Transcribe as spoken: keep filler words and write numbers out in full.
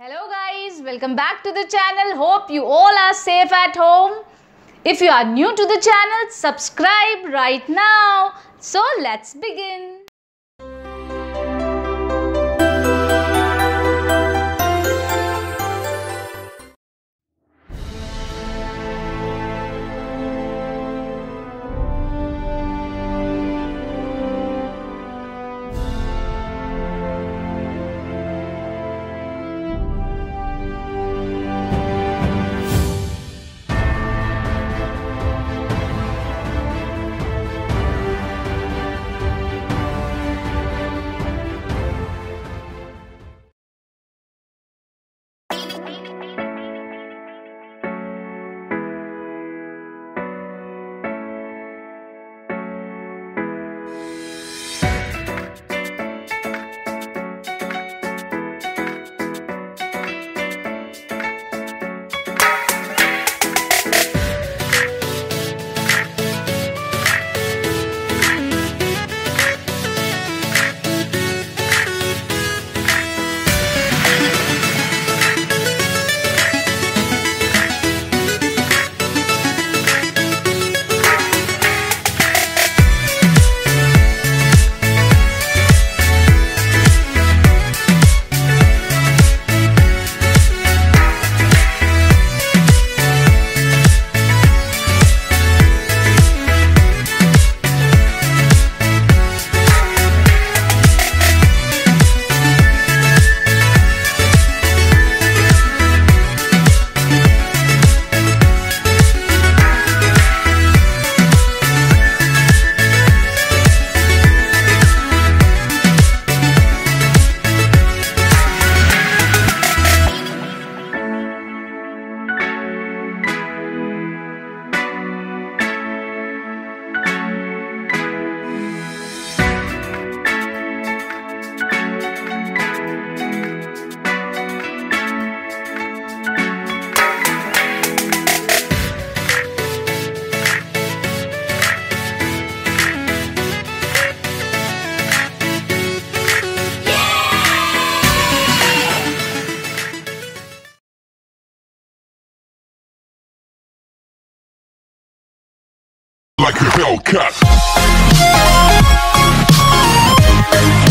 Hello guys, welcome back to the channel. Hope you all are safe at home. If you are new to the channel, subscribe right now. So let's begin. Like a Hellcat.